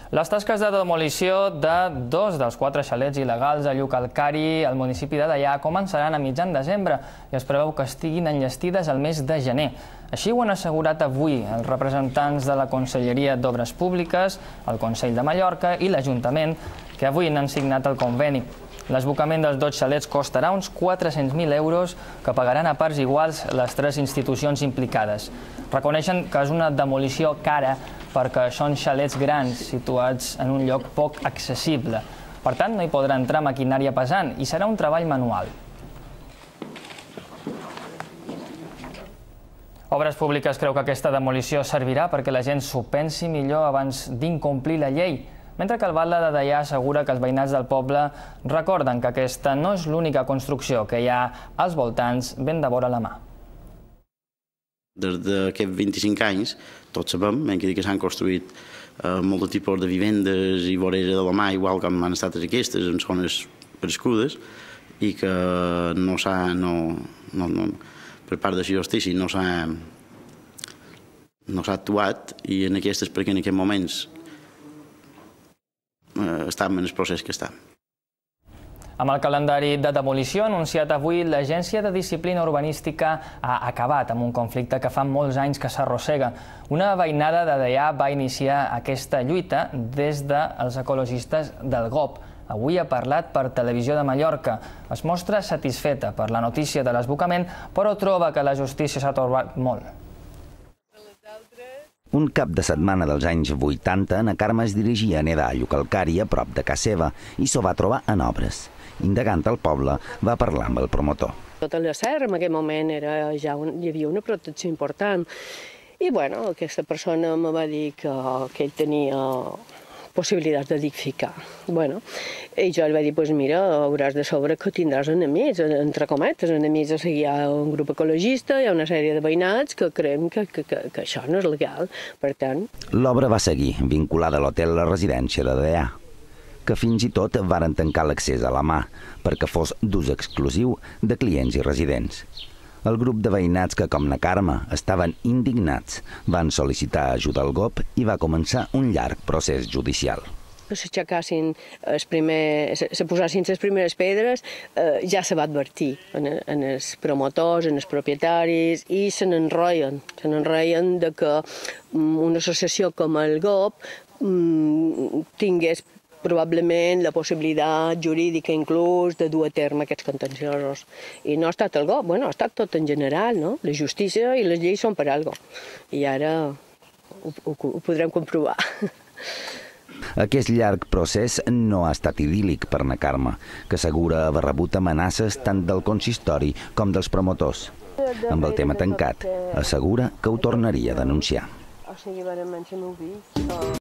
Les tasques de demolició de 2 dels 4 xalets il·legals a Llucalcari, al municipi de Deià, començaran a mitjan desembre i es preveu que estiguin enllestides al mes de gener. Així ho han assegurat avui els representants de la Conselleria d'Obres Públiques, el Consell de Mallorca i l'Ajuntament, que avui n'han signat el conveni. L'esbocament dels 2 xalets costarà uns 400.000 euros que pagaran a parts iguals les 3 institucions implicades. Reconeixen que és una demolició cara perquè són xalets grans situats en un lloc poc accessible. Per tant, no hi podrà entrar maquinària pesant i serà un treball manual. Obres Públiques creu que aquesta demolició servirà perquè la gent s'ho pensi millor abans d'incomplir la llei, mentre que el Batlle de Deià assegura que els veïnats del poble recorden que aquesta no és l'única construcció que hi ha als voltants ben de vora la mà. Des d'aquests 25 anys, tots sabem que s'han construït molts tipus de vivendes i voreres de la mà, igual com han estat aquestes, en zones crescudes, i que per part de la justícia no s'ha actuat, i en aquestes, perquè en aquests moments estem en el procés que estem. Amb el calendari de demolició anunciat avui, l'Agència de Disciplina Urbanística ha acabat amb un conflicte que fa molts anys que s'arrossega. Una veïnada de Deià va iniciar aquesta lluita des dels ecologistes del GOP. Avui ha parlat per Televisió de Mallorca. Es mostra satisfeta per la notícia de l'esbocament, però troba que la justícia s'ha torbat molt. Un cap de setmana dels anys 80, na Carme es dirigia a nedar a Llucalcari, a prop de casa seva, i s'ho va trobar en obres. Indagant al poble, va parlar amb el promotor. Tota la serra en aquell moment hi havia una protecció important. I bueno, aquesta persona em va dir que ell tenia possibilitats d'edificar. Bueno, i jo li vaig dir, doncs mira, hauràs de saber que tindràs enemics, entre cometes, enemics. O sigui, hi ha un grup ecologista, hi ha una sèrie de veïnats que creiem que això no és legal, per tant... L'obra va seguir, vinculada a l'hotel La Residència de Deià, que fins i tot varen tancar l'accés a la mà perquè fos d'ús exclusiu de clients i residents. El grup de veïnats que, com na Carme, estaven indignats, van sol·licitar ajuda al GOP i va començar un llarg procés judicial. Que s'aixecassin se posassin les primeres pedres, ja se va advertir en els promotors, en els propietaris, i se n'enrotllen de que una associació com el GOP tingués probablement la possibilitat jurídica inclús de dur a terme aquests contenciosos. I no ha estat el GOP, ha estat tot en general, no? La justícia i les lleis són per alguna cosa. I ara ho podrem comprovar. Aquest llarg procés no ha estat idíl·lic per na Carme, que assegura haver rebut amenaces tant del consistori com dels promotors. Amb el tema tancat, assegura que ho tornaria a denunciar. O sigui, verament, si no ho he vist.